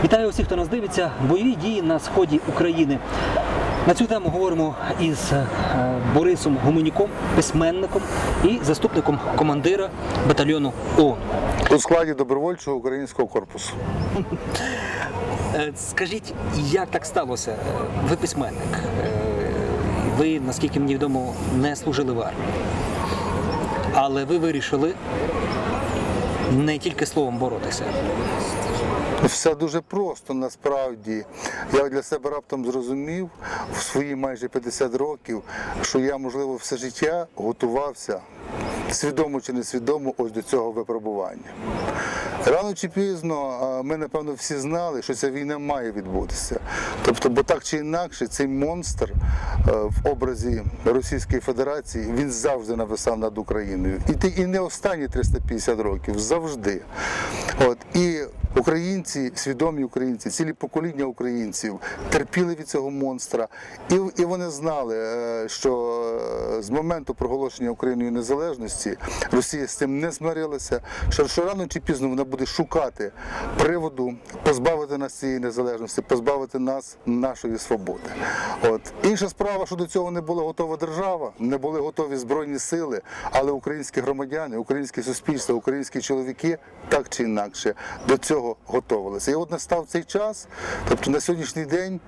Вітаю усіх, хто нас дивиться. Бойові дії на сході України. На цю тему говоримо із Борисом Гуменюком, письменником і заступником командира батальйону ООН. У складі добровольчого українського корпусу. Скажіть, як так сталося? Ви письменник. Ви, наскільки мені відомо, не служили в армії. Але ви вирішили не тільки словом боротися. Все дуже просто, насправді. Я для себе раптом зрозумів в свої майже 50 років, що я, можливо, все життя готувався, свідомо чи несвідомо, ось до цього випробування. Рано чи пізно ми, напевно, всі знали, що ця війна має відбутися. Тобто, бо так чи інакше, цей монстр в образі Російської Федерації, він завжди нависав над Україною. І не останні 350 років, завжди. І українці, свідомі українці, цілі покоління українців терпіли від цього монстра. І вони знали, що з моменту проголошення Україною незалежності Росія з цим не змирилася, що рано чи пізно вона буде шукати приводу позбавити нас цієї незалежності, позбавити нас нашої свободи. Інша справа, що до цього не була готова держава, не були готові Збройні сили, але українські громадяни, українське суспільство, українські чоловіки так чи інакше до цього готувалися. І от настав цей час, тобто на сьогоднішній день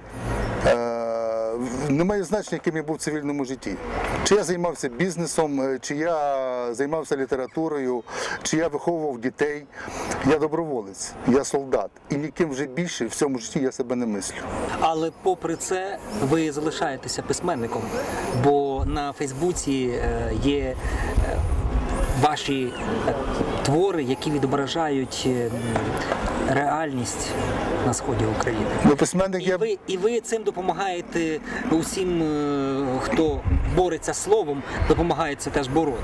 немає значення, яким я був в цивільному житті. Чи я займався бізнесом, чи я займався літературою, чи я виховував дітей. Я доброволець, я солдат. І ніким вже більше в цьому житті я себе не мислю. Але попри це ви залишаєтеся письменником, бо на Фейсбуці є ваші твори, які відображають реальність на сході України. І ви цим допомагаєте усім, хто бореться словом, допомагаєте теж бороти.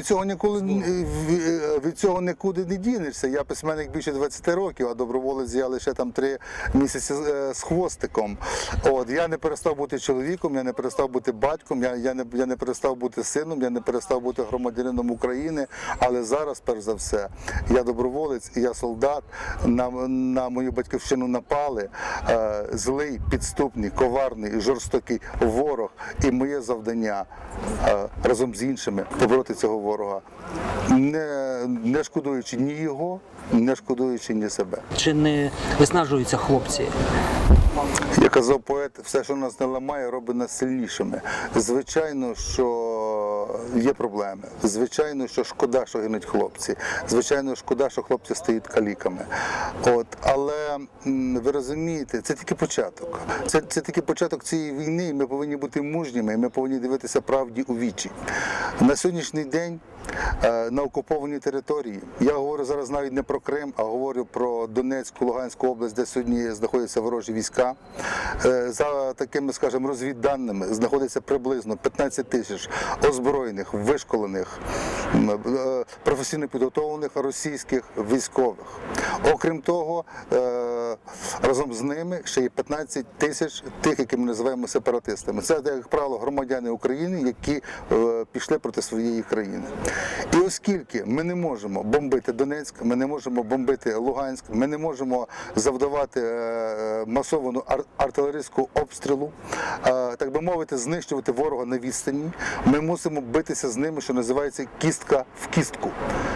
Від цього нікуди не дінешся. Я письменник більше 20 років, а доброволець я лише 3 місяці з хвостиком. Я не перестав бути чоловіком, я не перестав бути батьком, я не перестав бути сином, я не перестав бути громадянином України, але зараз, перш за все, я доброволець і я солдат. На мою батьківщину напали злий, підступний, коварний, жорстокий ворог. І моє завдання разом з іншими побороти цього ворога, не шкодуючи ні його, не шкодуючи ні себе. Чи не виснажуються хлопці? Як казав поет, все, що нас не ламає, робить нас сильнішими. Звичайно, що є проблеми. Звичайно, що шкода, що гинуть хлопці. Звичайно, шкода, що хлопці стають каліками. Але ви розумієте, це тільки початок. Це тільки початок цієї війни, і ми повинні бути мужніми, і ми повинні дивитися правді у вічі. На сьогоднішній день на окупованій території, я говорю зараз навіть не про Крим, а говорю про Донецьку, Луганську область, де сьогодні знаходяться ворожі війська. За такими, скажімо, розвідданими знаходиться приблизно 15 тисяч озброєних, вишколених, професійно підготовлених російських військових. Окрім того, разом з ними ще є 15 тисяч тих, які ми називаємо сепаратистами. Це, як правило, громадяни України, які пішли проти своєї країни. І оскільки ми не можемо бомбити Донецьк, ми не можемо бомбити Луганськ, ми не можемо завдавати масовану артилерійську обстрілу, так би мовити, знищувати ворога на відстані, ми мусимо битися з ними, що називається кістка в кістку.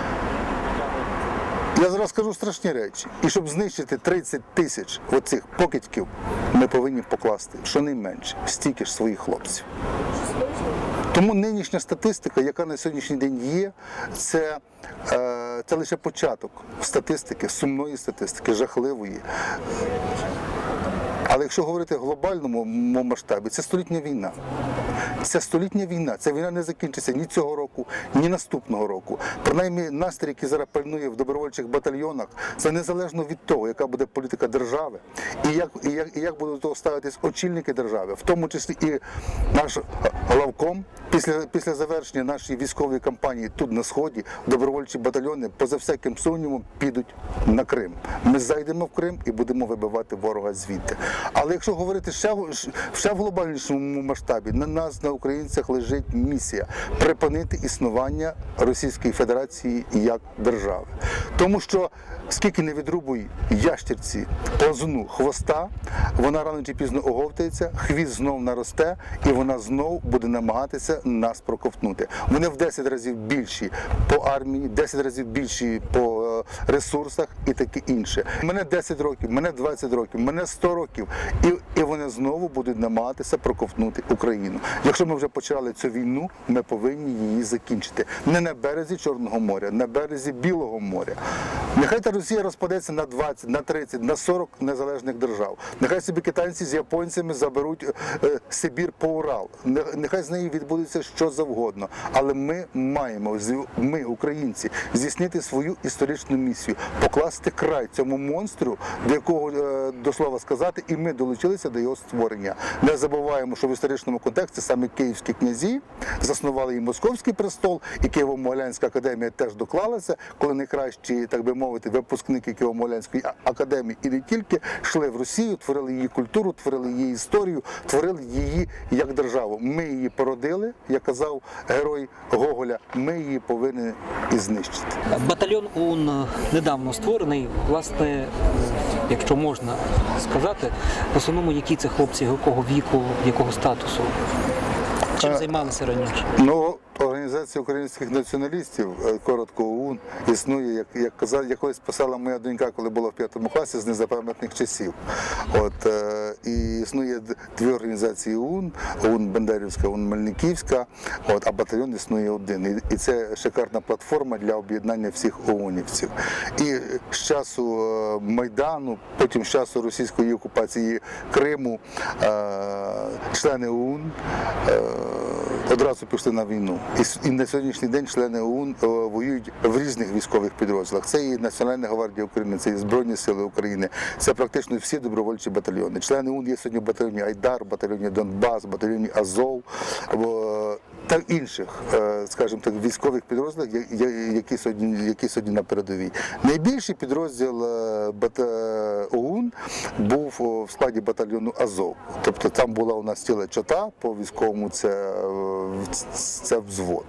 Я зараз скажу страшні речі. І щоб знищити 30 тисяч оцих покидьків, ми повинні покласти щонайменше стільки ж своїх хлопців. Тому нинішня статистика, яка на сьогоднішній день є, це лише початок статистики, сумної статистики, жахливої. Але якщо говорити в глобальному масштабі, це столітня війна. Це столітня війна. Ця війна не закінчиться ні цього року, ні наступного року. Принаймні настрій, який зараз пальнує в добровольчих батальйонах, це незалежно від того, яка буде політика держави і як будуть до того ставитись очільники держави, в тому числі і наш главком після завершення нашої військової кампанії тут на Сході добровольчі батальйони поза всяким сумнівом підуть на Крим. Ми зайдемо в Крим і будемо вибивати ворога звідти. Але якщо говорити ще в глобальнішому масштабі, на нас, на українцях, лежить місія припинити існування Російської Федерації як держави. Тому що скільки не відрубуй ящерці повзуну хвоста, вона рано чи пізно оговтається, хвіст знов наросте і вона знов буде намагатися нас проковтнути. Вони в 10 разів більші по армії, 10 разів більші по ресурсах і таке інше. Мене 10 років, мене 20 років, мене 100 років і вони знову будуть намагатися проковтнути Україну. Якщо ми вже почали цю війну, ми повинні її закінчити. Не на березі Чорного моря, на березі Білого моря. Нехай та Росія розпадеться на 20, на 30, на 40 незалежних держав. Нехай собі китайці з японцями заберуть Сибір по Урал. Нехай з нею відбудеться що завгодно. Але ми маємо, ми, українці, здійснити свою історичну місію, покласти край цьому монстру, до якого, до слова сказати, і ми долучилися до його створення. Не забуваємо, що в історичному контексті саме київські князі заснували і Московський престол, і Києво-Могилянська академія теж доклалася, коли найкращі, так би мовити, випускники Києво-Могилянської академії і не тільки йшли в Росію, творили її культуру, творили її історію, творили її як державу. Ми її породили, як казав герой Гоголя, ми її повинні і знищити. Батальйон ОУН недавно створений, власне, якщо можна сказати, в основному які це хлопці, якого віку, якого статусу? Чим займалися раніше? Ну, Організація українських націоналістів, коротко ОУН, існує, як колись писала моя донька, коли була в 5 класі, з незапам'ятних часів. І існує дві організації ОУН, ОУН Бендерівська, ОУН Мельниківська, а батальйон існує один. І це шикарна платформа для об'єднання всіх ОУНівців. І з часу Майдану, потім з часу російської окупації Криму, члени ОУН одразу пішли на війну. І на сьогоднішній день члени ОУН воюють в різних військових підрозділах. Це і Національна гвардія України, це і Збройні сили України, це практично всі добровольчі батальйони. Члени ОУН є сьогодні в батальйоні Айдар, в батальйоні Донбас, в батальйоні Азов та інших, скажімо так, військових підрозділах, які сьогодні на передовій. Найбільший підрозділ ОУН був в складі батальйону Азов. Тобто там була у нас ціла чота, по військовому це взвод.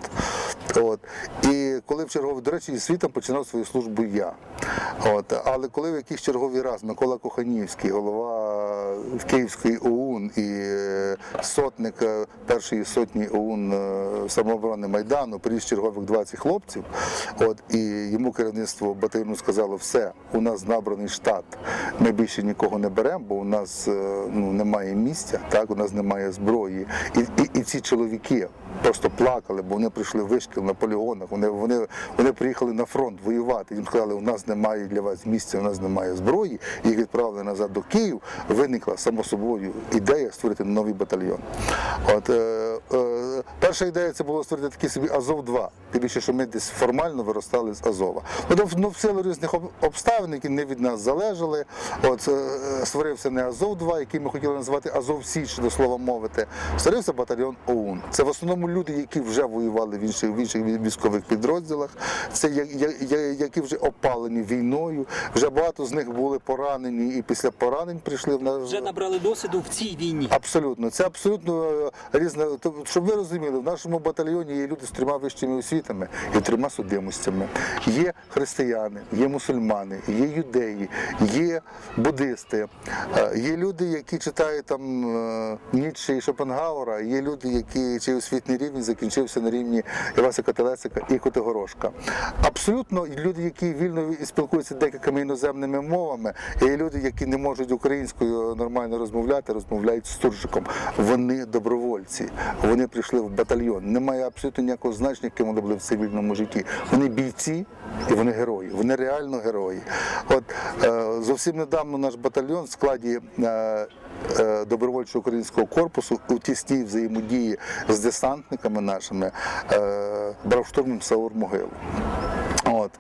І коли в черговий, до речі, із світом починав свою службу я. Але коли в якийсь черговий раз Микола Коханівський, голова Київської ОУН і сотник першої сотні ОУН самооборони Майдану, приїзд чергових 20 хлопців, і йому керівництво батальйону сказало: все, у нас набраний штат, ми більше нікого не беремо, бо у нас немає місця, у нас немає зброї. І ці чоловіки просто плакали, бо вони прийшли вишкіл на полігонах, вони приїхали на фронт воювати. Їм сказали: у нас немає для вас місця, у нас немає зброї. Їх відправили назад до Києва. Виникла само собою ідея створити новий батальйон. Перша ідея це було створити такий собі Азов-2. Тим більше, що ми десь формально виростали з Азова. В силу різних обставин, які не від нас залежали, створився не Азов-2, який ми хотіли назвати Азов-Січ, до слова мовити. Створився батальйон ОУН. Це в основному люди, які вже воювали в інших військових підрозділах, це які вже опалені війною, вже багато з них були поранені і після поранень прийшли в нас. Вже набрали досвіду в цій війні. Абсолютно. Це абсолютно різне. Щоб ви розуміли, в нашому батальйоні є люди з 3 вищими освітами і 3 судимостями. Є християни, є мусульмани, є юдеї, є буддисти, є люди, які читають там Ніцше і Шопенгауера, є люди, чий освітній рівень закінчився на рівні Івасика Телесика і Котигорошка. Абсолютно люди, які вільно спілкуються декількома іноземними мовами, і є люди, які не можуть українською нормально розмовляти, розмовляють суржиком. Вони добровольці, вони прийшли в батальйон. Немає абсолютно ніякого значення, яким вони були в цивільному житті. Вони бійці і вони герої, вони реально герої. Зовсім недавно наш батальйон в складі добровольчого українського корпусу у тісній взаємодії з десантниками нашими брав штурмом Саур-могилу.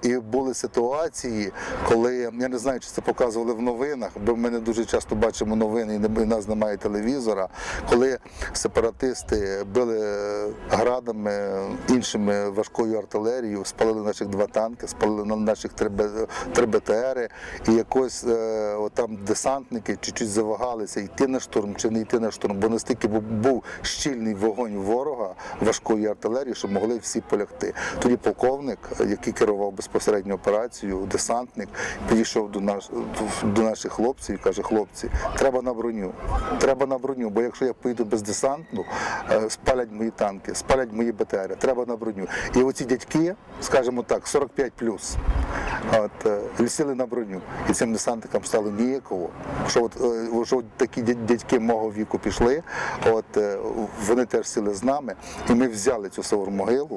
І були ситуації, коли, я не знаю, чи це показували в новинах, бо ми не дуже часто бачимо новини, і в нас немає телевізора, коли сепаратисти били градами, іншими важкою артилерією, спалили наших 2 танки, спалили наших 3 БТРи, і якось там десантники чуть-чуть завагалися, йти на штурм чи не йти на штурм, бо настільки був щільний вогонь ворога важкої артилерії, що могли всі полягти. Тоді полковник, який керував безпосередньо операцією, десантник, підійшов до наших хлопців і каже: хлопці, треба на броню, бо якщо я поїду без десанту, спалять мої танки, спалять мої БТРи, треба на броню. І оці дядьки, скажімо так, 45+, сіли на броню. І цим десантникам стало ніяково, що такі дядьки мого віку пішли, вони теж сіли з нами, і ми взяли цю Савур-Могилу.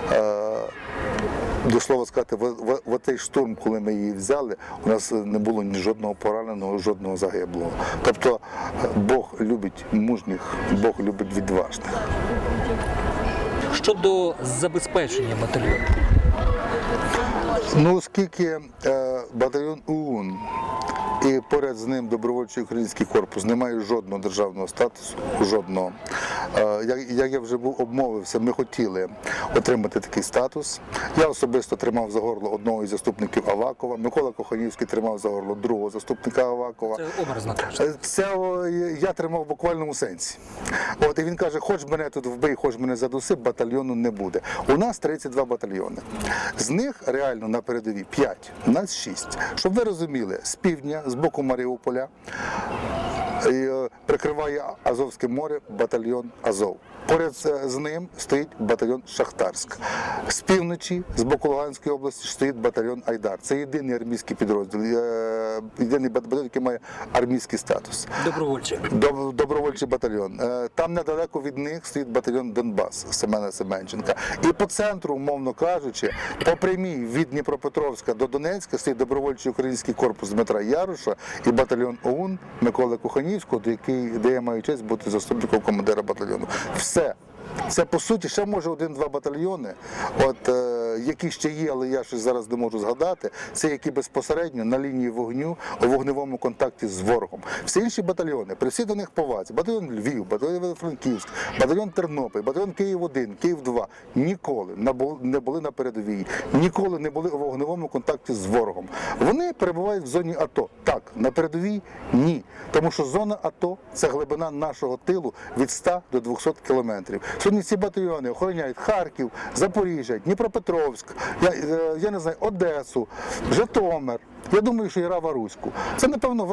До слова сказати, в цей штурм, коли ми її взяли, у нас не було ні жодного пораненого, жодного загиблого. Тобто Бог любить мужніх, Бог любить відважних. Щодо забезпечення батальйону? Оскільки батальйон ОУН і поряд з ним добровольчий український корпус не має жодного державного статусу, жодного. Як я вже обмовився, ми хотіли отримати такий статус. Я особисто тримав за горло одного із заступників Авакова, Микола Коханівський тримав за горло другого заступника Авакова. Це образно кажучи. Це я тримав в буквальному сенсі. І він каже: хоч мене тут вбий, хоч мене задуси, батальйону не буде. У нас 32 батальйони. З них реально на передовій 5, у нас 6. Щоб ви розуміли, з півдня, з боку Маріуполя, прикриває Азовське море батальйон Азов. Поряд з ним стоїть батальйон Шахтарськ. З півночі, з боку Луганської області, стоїть батальйон Айдар. Це єдиний армійський підрозділ, єдиний батальйон, який має армійський статус. Добровольчий. Добровольчий батальйон. Там недалеко від них стоїть батальйон Донбас Семена Семенченка. І по центру, умовно кажучи, по прямій від Дніпропетровська до Донецька стоїть добровольчий український корпус Дмитра Яруша і батальйон ОУН Миколи Коханівського, де я маю честь бути заступником командира батальйону. Все. Це, по суті, ще може 1-2 батальйони, які ще є, але я щось зараз не можу згадати, це які безпосередньо на лінії вогню, у вогневому контакті з ворогом. Всі інші батальйони, при всій до них повазі, батальйон Львів, батальйон Франківськ, батальйон Тернопіль, батальйон Київ-1, Київ-2, ніколи не були на передовій, ніколи не були у вогневому контакті з ворогом. Вони перебувають в зоні АТО. Так, на передовій – ні. Тому що зона АТО – це глибина нашого тилу від 100 до 200 кілометрів. Сьогодні ці батальйони охороняють Харків, Запоріжжя, Дніпропетровськ, я не знаю, Одесу, Житомир. Я думаю, що і Рава-Руську. Це, напевно,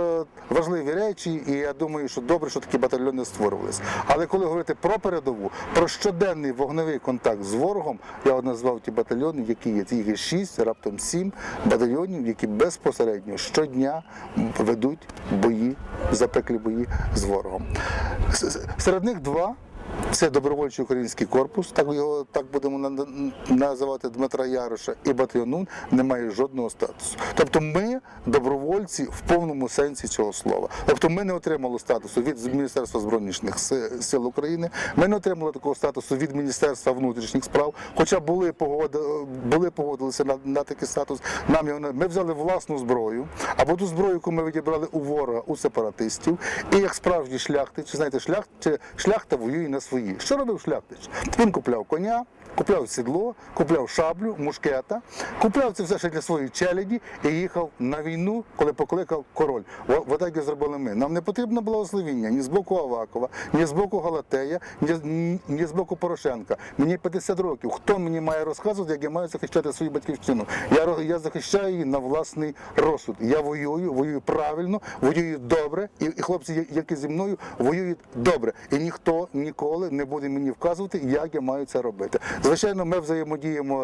важливі речі, і я думаю, що добре, що такі батальйони створювалися. Але коли говорити про передову, про щоденний вогневий контакт з ворогом, я назвав ті батальйони, які є. Їх є 6, раптом 7 батальйонів, які безпосередньо щодня ведуть бої, запеклі бої з ворогом. Серед них 2. Це добровольчий український корпус, так будемо називати, Дмитра Яроша, і батальйон ОУН не має жодного статусу. Тобто ми добровольці в повному сенсі цього слова. Тобто ми не отримали статусу від Міністерства Збройних сил України, ми не отримали такого статусу від Міністерства внутрішніх справ, хоча були погодилися на такий статус. Ми взяли власну зброю, або ту зброю, яку ми відібрали у ворога, у сепаратистів, і як справжні шляхтичі, знаєте, шляхта воює на свої. Що робив шляхтич? Він купляв коня, купляв сідло, купляв шаблю, мушкета, купляв це все ще для своєї челяді і їхав на війну, коли покликав король. Отак і зробили ми. Нам не потрібно благословіння ні з боку Авакова, ні з боку Галатея, ні з боку Порошенка. Мені 50 років. Хто мені має розказувати, як я маю захищати свою батьківщину? Я захищаю її на власний розсуд. Я воюю правильно, воюю добре, і хлопці, які зі мною, воюють добре. І ніхто ніколи не буде мені вказувати, як я маю це робити. Звичайно, ми взаємодіємо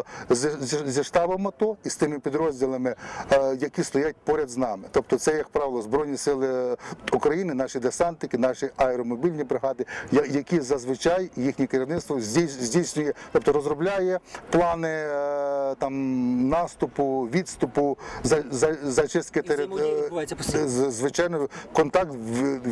зі штабом АТО і з тими підрозділами, які стоять поряд з нами. Тобто це, як правило, Збройні сили України, наші десантники, наші аеромобільні бригади, які зазвичай їхнє керівництво здійснює, тобто розробляє плани наступу, відступу, зачистки території. Звичайно, контакт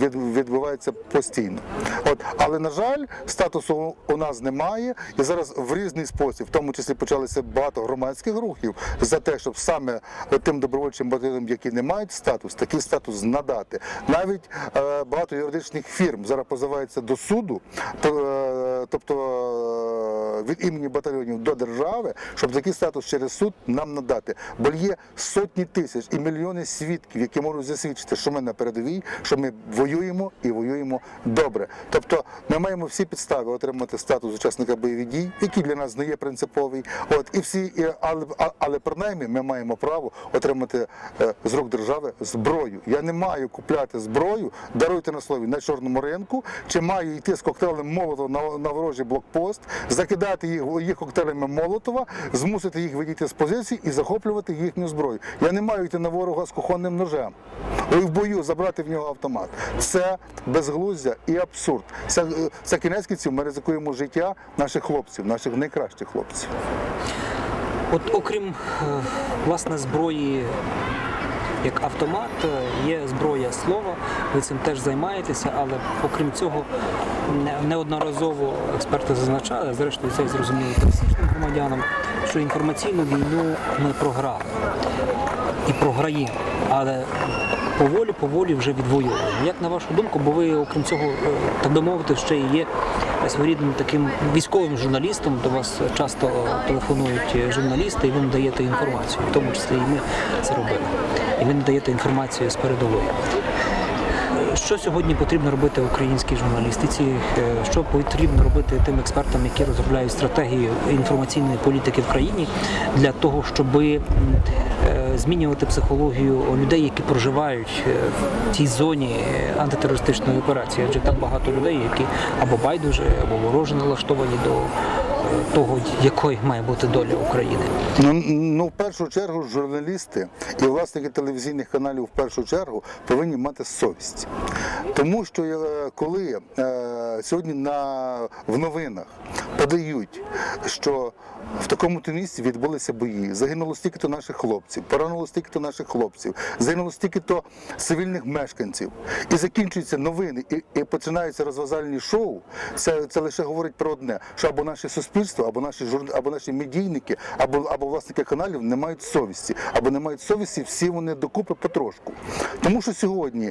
відбувається постійно. Але, на жаль, статусу у нас немає, і зараз в різний спосіб, в тому числі почалося багато громадських рухів за те, щоб саме тим добровольчим батальйонам, які не мають статус, такий статус надати. Навіть багато юридичних фірм зараз позиваються до суду, тобто від імені батальйонів до держави, щоб такий статус через суд нам надати. Бо є сотні тисяч і мільйони свідків, які можуть засвідчити, що ми на передовій, що ми воюємо і воюємо добре. Тобто ми маємо всі підстави отримати статус учасника бойових дій, який для нас не є принциповий. Але принаймні ми маємо право отримати з рук держави зброю. Я не маю купляти зброю, даруйте на слові, на чорному ринку, чи маю йти з коктейлем Молотова на ворожий блокпост, закидати їх коктейлями Молотова, змусити їх відійти з позиції і захоплювати їхню зброю. Я не маю йти на ворога з кухонним ножем і в бою забрати в нього автомат. Це безглуздя і абсурд. Це кінець кінців ми ризикуємо життя наших хлопців, наших найкращих хлопців. От окрім, власне, зброї як автомат, є зброя слова, ви цим теж займаєтеся, але окрім цього неодноразово експерти зазначали, зрештою це зрозуміло пересічним громадянам, що інформаційну війну ми програли і програємо, але поволі вже відвоюємо. Як на вашу думку, бо ви, окрім цього, так би мовити, ще і є своєрідним таким військовим журналістом, до вас часто телефонують журналісти, і ви надаєте інформацію, в тому числі і ми це робили. І ви надаєте інформацію з передової. Що сьогодні потрібно робити українській журналістиці? Що потрібно робити тим експертам, які розробляють стратегію інформаційної політики в країні, для того, щоб змінювати психологію людей, які проживають в цій зоні антитерористичної операції? Адже так багато людей, які або байдуже, або вороже налаштовані до того, якою має бути доля України. Ну, в першу чергу, журналісти і власники телевізійних каналів в першу чергу повинні мати совість. Тому що коли сьогодні в новинах подають, що в такому-то місці відбулися бої, загинуло стільки-то наших хлопців, поранило стільки-то наших хлопців, загинуло стільки-то цивільних мешканців, і закінчуються новини, і починаються розважальні шоу, це лише говорить про одне, що або наше суспільство, або наші медійники, або власники каналів не мають совісті, або не мають совісті, всі вони докупи потрошку. Тому що сьогодні,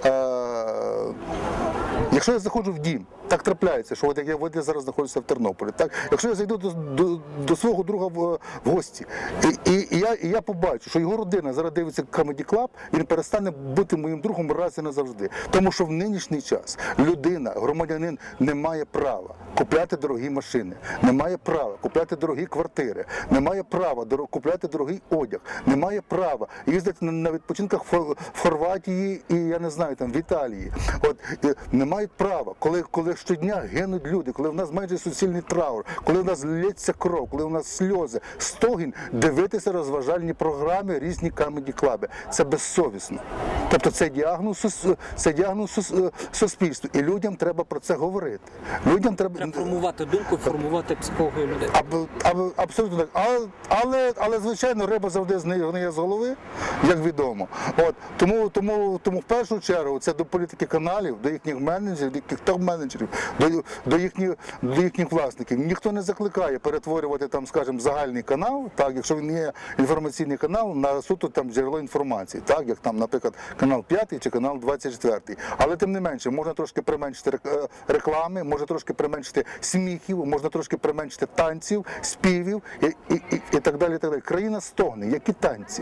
якщо я заходжу в дім, так трапляється, що я зараз знаходжуся в Тернополі, так? Якщо я зайду до свого друга в гості, і я побачу, що його родина зараз дивиться Comedy Club, він перестане бути моїм другом раз і назавжди. Тому що в нинішній час людина, громадянин не має права купляти дорогі машини, не має права купляти дорогі квартири, не має права купляти дорогий одяг, не має права їздити на відпочинках в Хорватії і, я не знаю, там в Італії. Не мають права, коли щодня гинуть люди, коли в нас майже суцільний траур, коли в нас лється кров, коли в нас сльози, стогін, дивитися розважальні програми, різні камеді-клаби. Це безсовісно. Тобто це діагноз суспільству. І людям треба про це говорити. Людям треба формувати думку, формувати психологію людей. Абсолютно так. Але, звичайно, риба завжди гниє з голови, як відомо. Тому в першу чергу це до політики каналів, до їхніх менеджерів, до їхніх топ-менеджерів, до їхніх власників. Ніхто не закликає перетворювати там, скажімо, загальний канал, так, якщо він є інформаційний канал, на суто там джерело інформації, так, як там, наприклад, канал 5 чи канал 24. Але тим не менше, можна трошки применшити реклами, можна трошки применшити сміхів, можна трошки применшити танців, співів і так далі, і так далі. Країна стогне, які танці,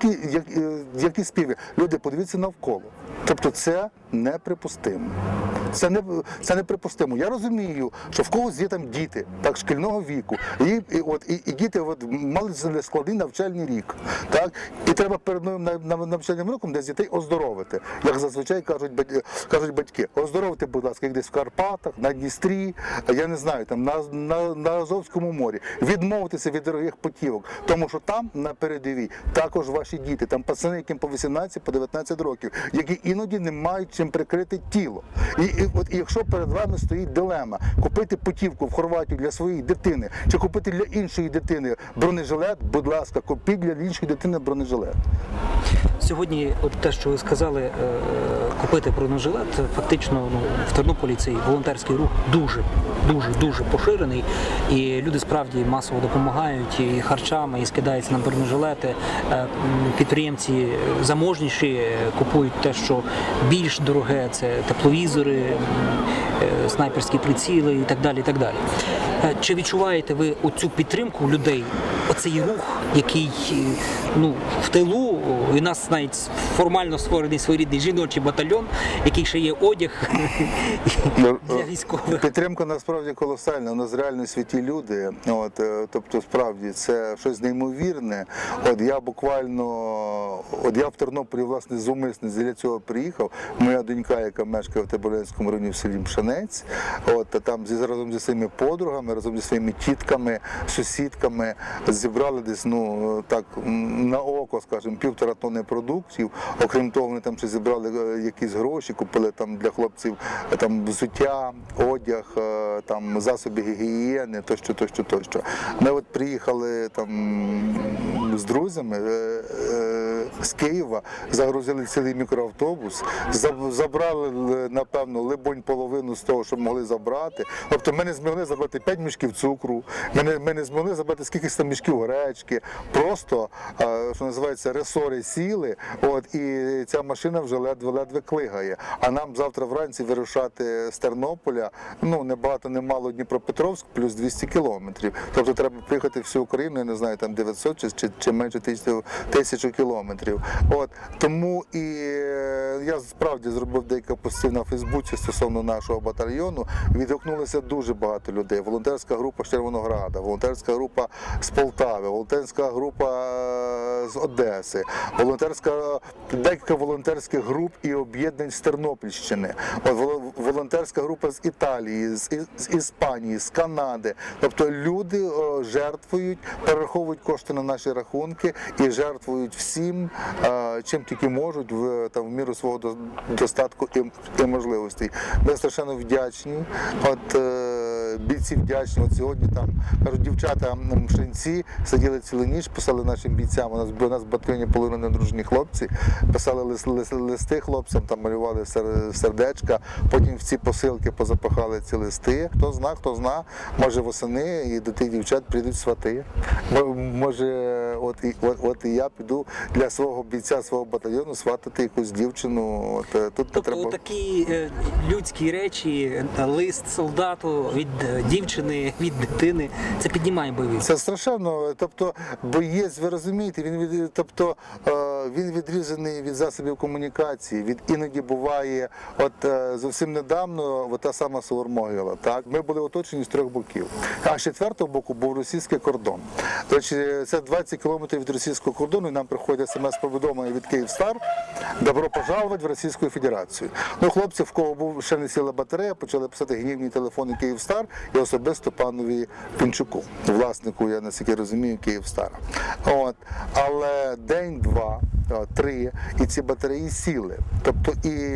які співи. Люди, подивіться навколо. Тобто це неприпустимо. Це неприпустимо. Я розумію, що в когось є там діти, так, шкільного віку, і діти мали складний навчальний рік, так, і треба перед новим навчальним роком десь дітей оздоровити, як зазвичай кажуть батьки. Оздоровити, будь ласка, їх десь в Карпатах, на Дністрі, я не знаю, там на Азовському морі. Відмовитися від дорогих путівок, тому що там на передовій також ваші діти, там пацани, яким по 18, по 19 років, які іноді не мають чим прикрити тіло. І якщо перед вами стоїть дилема купити путівку в Хорватію для своєї дитини чи купити для іншої дитини бронежилет, будь ласка, купіть для іншої дитини бронежилет. Сьогодні, от те, що ви сказали, купити бронежилет, фактично в Тернополі цей волонтерський рух дуже поширений, і люди справді масово допомагають і харчами, і скидаються на бронежилети. Підприємці заможніші купують те, що більш дороге, це тепловізори, снайперські приціли і так далі, і так далі. Чи відчуваєте ви оцю підтримку людей, оцей рух, який в тилу, і у нас навіть формально створений своєрідний жіночий батальйон, який ще є одяг для військових? Підтримка насправді колосальна, у нас реально святі люди, тобто справді це щось неймовірне. Я в Тернополі, власне, зумисно для цього приїхав. Моя донька, яка мешкає в Тернопільському районі в селі Пшенець, там разом зі своїми подругами, разом зі своїми тітками, сусідками зібрали десь, так, на око, скажімо, 1,5 тонни продуктів. Окрім того, вони там ще зібрали якісь гроші, купили там для хлопців там взуття, одяг, там засоби гігієни, тощо. Ми от приїхали там з друзями з Києва, загрузили цілий мікроавтобус, забрали, напевно, либонь половину з того, що могли забрати. Тобто ми не змогли забрати 5 мішків цукру, ми не змогли забрати скількись там мішків гречки. Просто, що називається, ресори сіли, і ця машина вже ледве клигає. А нам завтра вранці вирушати з Тернополя, не багато, не мало Дніпропетровськ, плюс 200 кілометрів. Тобто треба приїхати всю Україну, я не знаю, там 900 чи менше 1000 кілометрів. Тому і я справді зробив деякі пости на Фейсбуці стосовно нашого батальйону. Відгукнулося дуже багато людей. Волонтерська група з Червонограда, волонтерська група з Полтави, волонтерська група з Одеси, декілька волонтерських груп і об'єднань з Тернопільщини, волонтерська група з Італії, з Іспанії, з Канади. Тобто люди жертвують, перераховують кошти на наші рахунки і жертвують всім, чим тільки можуть, в міру свого достатку і можливостей. Ми страшенно вдячні. Бійці вдячні. Сьогодні там, кажуть, дівчата мшенці сиділи цілу ніч, писали нашим бійцям. У нас в батальйоні половина недружні хлопці, писали листи хлопцям, там малювали сердечка, потім в ці посилки позапахали ці листи. Хто зна, може восени і до тих дівчат прийдуть свати. Може, от і я піду для свого бійця, свого батальйону сватати якусь дівчину. Тобто такі людські речі, лист солдату від дівчини, від дитини, це піднімає бойовий. Це страшенно. Тобто боєць, ви розумієте, він відрізаний від засобів комунікації. Іноді буває, зовсім недавно, та сама Савур-Могила. Ми були оточені з 3 боків. А з 4-го боку був російський кордон. До речі, це 20 кілометрів від російського кордону, і нам приходить смс-повідомлення від Київстар: «Добро пожаловать в Російську Федерацію». Хлопці, в кого ще не сіла батарея, почали писати гнівні телефони Київстар і особисто панові Пінчуку, власнику, я наскільки розумію, Київстара. Але день, 2, 3, і ці батареї сіли. Тобто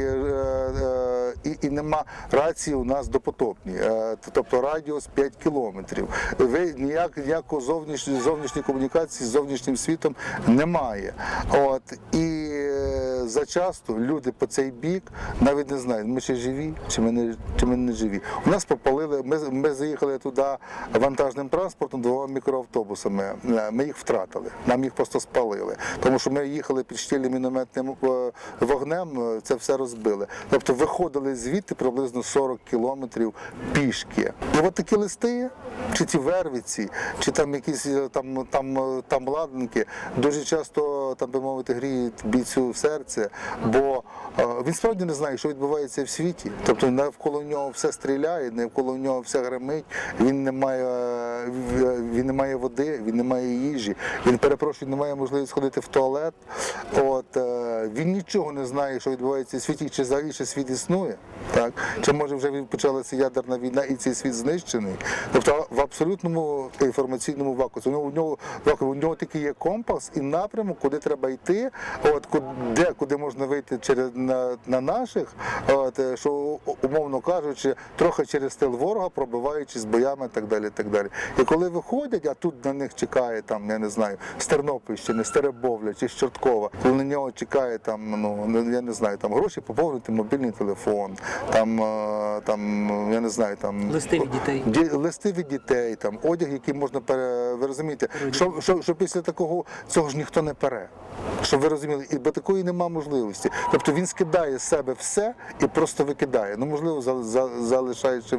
і нема рації у нас допотопні. Тобто радіус 5 кілометрів. Ніякої зовнішньої комунікації з зовнішнім світом немає. І зачасто люди по цей бік навіть не знають, ми ще живі, чи ми не живі. У нас попалили, ми заїхали туди вантажним транспортом 2 мікроавтобусами. Ми їх втратили, нам їх просто спалили. Тому що ми їхали під щільним мінометним вогнем, це все розбили. Тобто виходили звідти приблизно 40 кілометрів пішки. І такі листи, чи ці вервиці, чи там якісь там ладники, дуже часто, там би мовити, гріють бійцю в серце, бо він справді не знає, що відбувається в світі. Тобто навколо нього все стріляє, навколо нього все гримить, він не має води, він не має їжі, він, перепрошую, не має можливості сходити в туалет. Він нічого не знає, що відбувається в світі, чи взагалі ще світ існує, чи може вже почалася ядерна війна і цей світ знищений. Тобто в абсолютному інформаційному вакуумі. У нього тільки є компас і напрямок, куди треба йти, куди можна вийти на наших, що, умовно кажучи, трохи через тил ворога, пробиваючись боями і так далі. Так далі. І коли виходять, а тут на них чекає, там, я не знаю, з Тернопільщини, з Теребовля чи з Чорткова, коли на нього чекає, там, я не знаю, там, гроші поповнити мобільний телефон, там, я не знаю, там, Листи від дітей. Листи від дітей, там, одяг, який можна ви розумієте, що після такого цього ж ніхто не пере. Щоб ви розуміли, бо такої нема можливості. Тобто він скидає з себе все і просто викидає. Можливо, залишаючи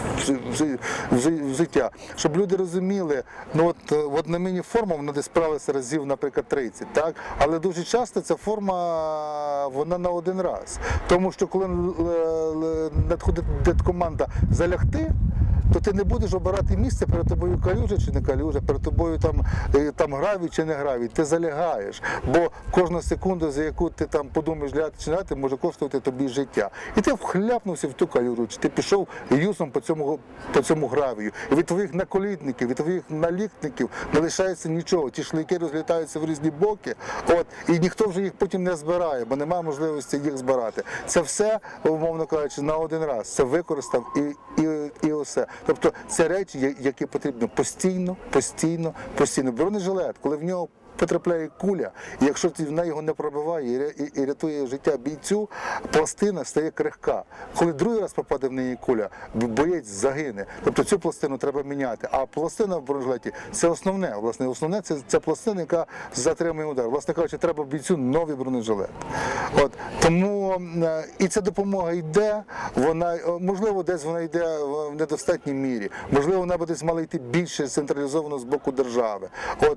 в життя. Щоб люди розуміли, от на мені форма, вона десь справилася разів, наприклад, 30, так? Але дуже часто ця форма, вона на один раз. Тому що коли надходить команда залягти, то ти не будеш обирати місце, перед тобою калюжа чи не калюжа, перед тобою там гравій чи не гравій. Ти залягаєш, бо кожна секунда, за яку ти там подумаєш ляти чи не ляти, може коштувати тобі життя. І ти вхляпнувся в ту калюжу, чи ти пішов юсом по цьому гравію. І від твоїх наколітників, від твоїх наліктників не лишається нічого. Ті шлейки розлітаються в різні боки, і ніхто вже їх потім не збирає, бо немає можливості їх збирати. Це все, умовно кажучи, на один раз. Це використав і усе. Тобто це речі, які потрібно постійно. Бронежилет, коли в нього потрапляє куля, і якщо вона його не пробиває і рятує життя бійцю, пластина стає крихка. Коли другий раз попаде в неї куля, боєць загине. Тобто цю пластину треба міняти. А пластина в бронежилеті – це основне. Власне, основне – це пластина, яка затримує удар. Власне кажучи, треба бійцю новий бронежилет. Тому і ця допомога йде, можливо, десь вона йде в недостатній мірі, можливо, вона буде мала йти більше централізовано з боку держави.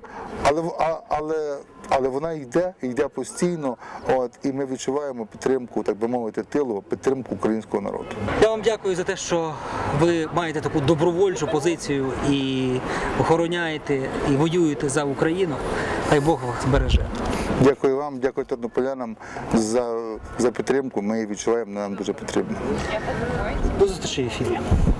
Але вона йде постійно, і ми відчуваємо підтримку, так би мовити, тилу, підтримку українського народу. Я вам дякую за те, що ви маєте таку добровольчу позицію і охороняєте, і воюєте за Україну. Хай Бог вас береже. Дякую вам, дякую тернополянам за підтримку. Ми її відчуваємо, нам дуже потрібно. До зустрічі в ефірі.